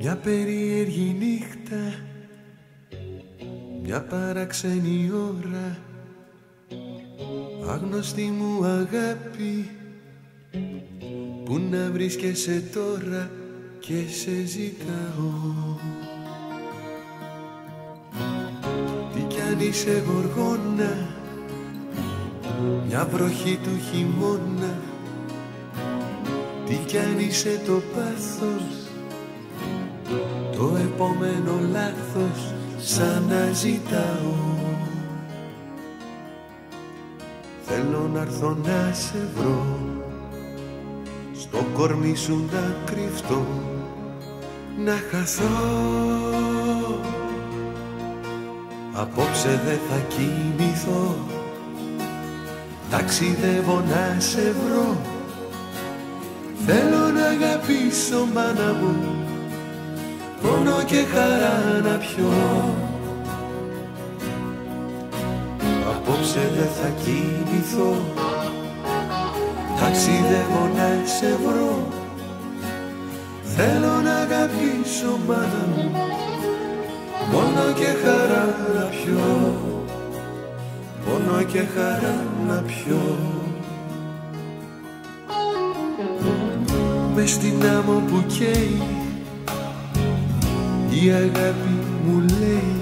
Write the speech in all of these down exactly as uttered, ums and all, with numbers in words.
Μια περίεργη νύχτα, μια παραξενή ώρα, άγνωστη μου αγάπη, πού να βρίσκεσαι τώρα και σε ζητάω. Τι κι αν είσαι γοργόνα, μια βροχή του χειμώνα, τι κι αν είσαι το πάθος, το επόμενο λάθος σαν να ζητάω. Θέλω να έρθω να σε βρω, στο κορμί σου να κρυφτώ, να χαθώ. Απόψε δεν θα κοιμηθώ, ταξιδεύω να σε βρω. Θέλω να αγαπήσω μάνα μου, πόνο και χαρά να πιω. Απόψε δεν θα κοιμηθώ, ταξιδεύω να σε βρω. Θέλω να αγαπήσω μάνα μου, πόνο και χαρά να πιω, πόνο και χαρά να πιω. Μες στην άμμο που καίει, η αγάπη μου λέει,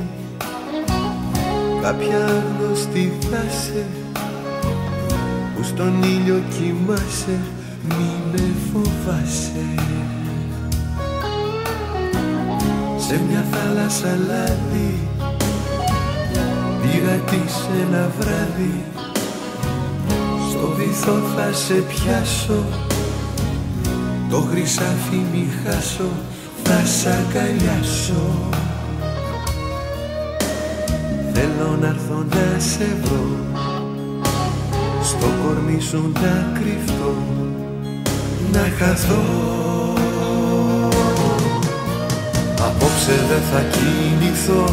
κάποια άγνωστη θα σε, που στον ήλιο κοιμάσαι, μη με φοβάσαι. Σε μια θάλασσα λάδι, πήρα της ένα βράδυ, στο βυθό θα σε πιάσω, το χρυσάφι μη χάσω, θα σ' αγκαλιάσω. Θέλω να έρθω να σε βρω, στο κορμί σου να κρυφτώ, να χαθώ. Απόψε δεν θα κοιμηθώ,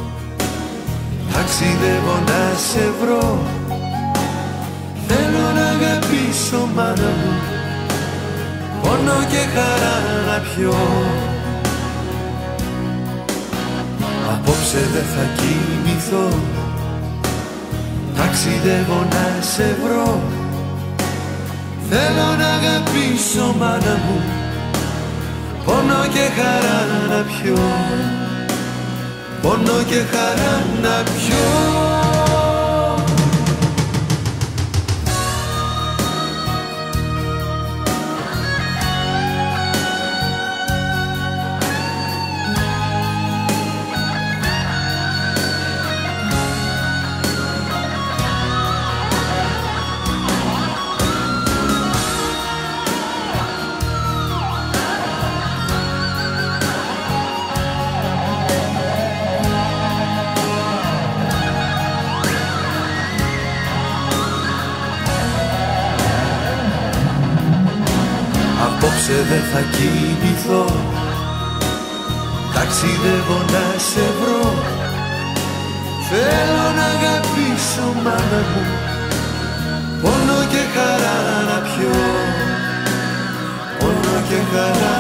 ταξιδεύω να σε βρω. Θέλω να αγαπήσω μάνα μου, πόνο και χαρά να πιω. Απόψε δεν θα κοιμηθώ, ταξιδεύω να σε βρω. Θέλω να αγαπήσω μάνα μου, πόνο και χαρά να πιω, πόνο και χαρά να πιω. Απόψε δεν θα κοιμηθώ, ταξιδεύω να σε βρω. Θέλω να αγαπήσω μάνα μου, πόνο και χαρά να πιω, πόνο και χαρά